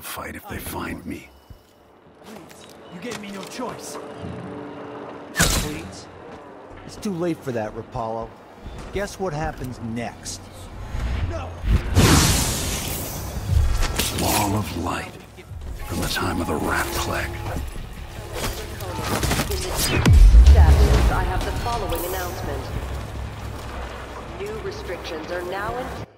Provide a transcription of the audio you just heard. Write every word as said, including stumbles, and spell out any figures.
fight if they find me. You gave me no choice. Please? It's too late for that, Rapallo. Guess what happens next? No! Wall of light. From the time of the rat plague. Status, I have the following announcement. New restrictions are now in...